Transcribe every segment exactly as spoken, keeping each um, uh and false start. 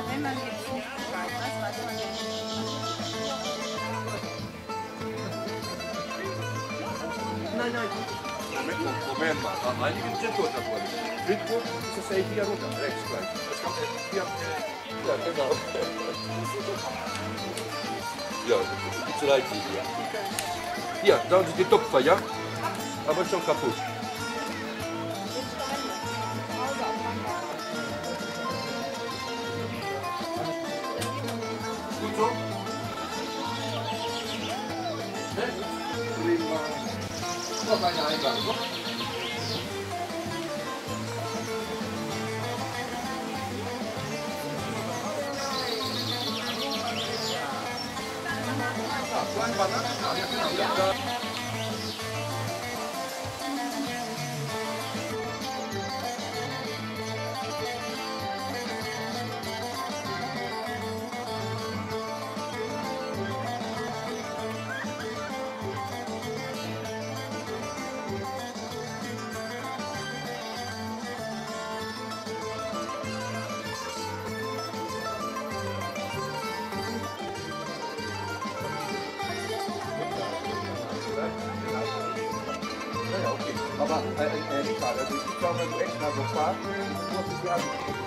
Aber wenn man jetzt nicht bereit ist, weiß man nicht. Nein, nein. Moment, Moment mal. Einigen Trittgurt davon. Trittgurt ist das hier hier runter, rechts gleich. Das kommt hier. Ja, genau. Ja, iets rijdt hier. Ja, dan is die Topfer, ja? Aber schon kaputt. Gut so? Ne? Prima. Noch eine Eingang. Klein Banane, ja, genau. Ja. Aber äh, äh, nicht mal, also ich glaube, wenn du extra so fahren, musst du ja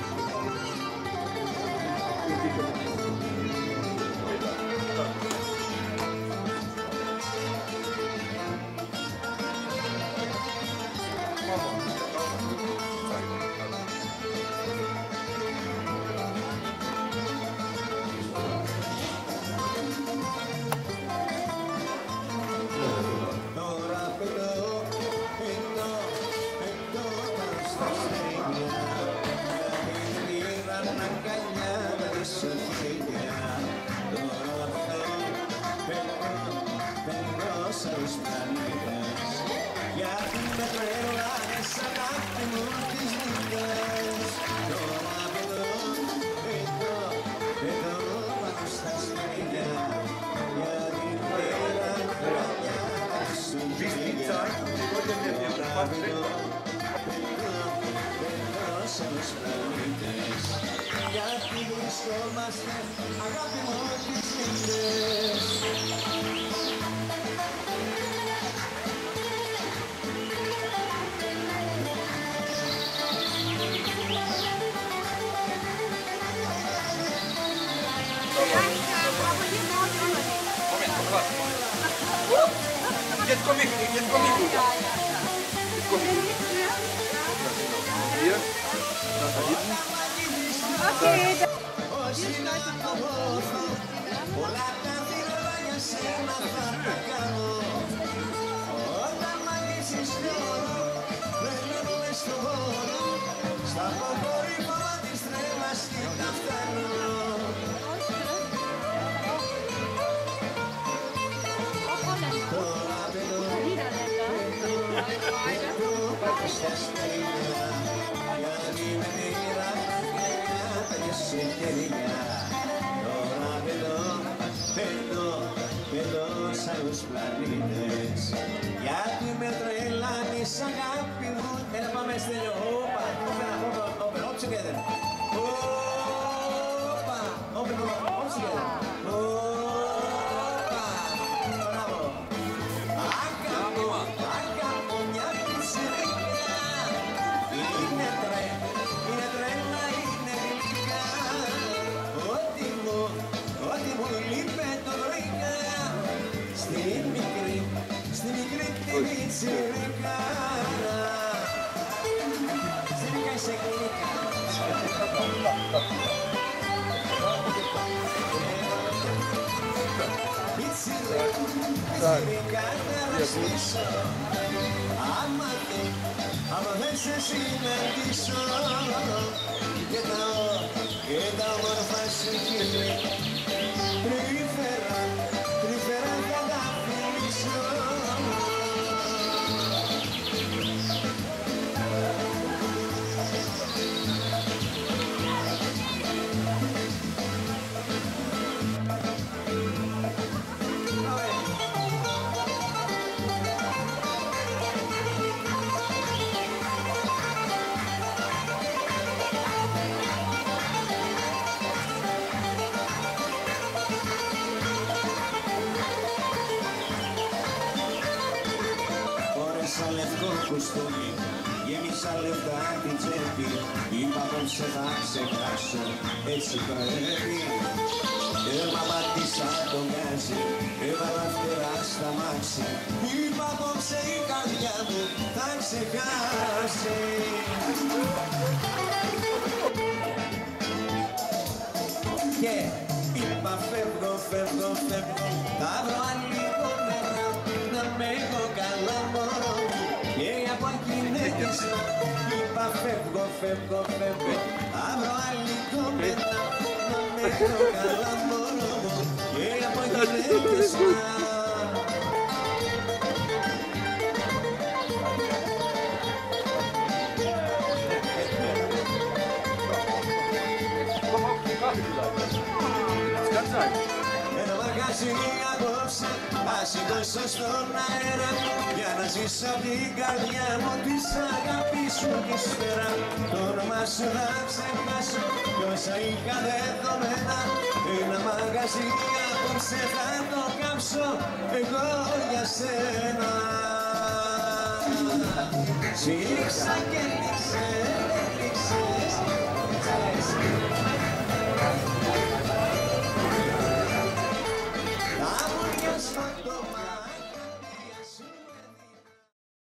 Jetzt komm ich, jetzt komm ich rüber. Jetzt komm ich rüber. Hier, da hinten. Okay. Γιατί με τρελάνεις αγάπη μου. Έλα πάμε Στέλιο. Όπα, open up, open, open, all together. Όπα, open, open, all together. Όπα, μπράβο. Αγαπώ, αγαπώ μια πιτσιρίκια. Είναι τρε, είναι τρέλα, είναι γλυκά. Ό,τι μου, ό,τι μου λείπε το βρήκα. Στη μικρή, στη μικρή τη πιτσιρικά. Συρικά είσαι γλυκά. Πιτσιρικά θα ρωστήσω. Άμα δεν, άμα δεν σε συναντήσω. Και τα, και τα όμορφα σου χείλη. Τρυφερά, τρυφερά θα τα φιλήσω. απόψε θα ξεχάσω, έτσι πρέπει. Έλμα πατήσα τον γκάζι, έβαλα φτερά στα μάξι. Είπα απόψε η καρδιά μου θα ξεχάσει. Και είπα φεύγω, φεύγω, φεύγω, θα βρω άλλη κοπέλα να με έχω καλά μωρό μου και από γυναίκες να. Είπα φεύγω, φεύγω, φεύγω, θα βρω άλλη κοπέλα να με έχω καλά μωρό μου και από γυναίκες να. Ένα μαγαζί απόψε ας σηκώσω στον αέρα για να ζήσω την καρδιά μου της αγάπης σου κι ύστερα το όνομα σου να ξεχάσω κι όσα είχα δεδομένα. Ένα μαγαζί απόψε θα το κάψω εγώ για σένα. Σήξα και νίξε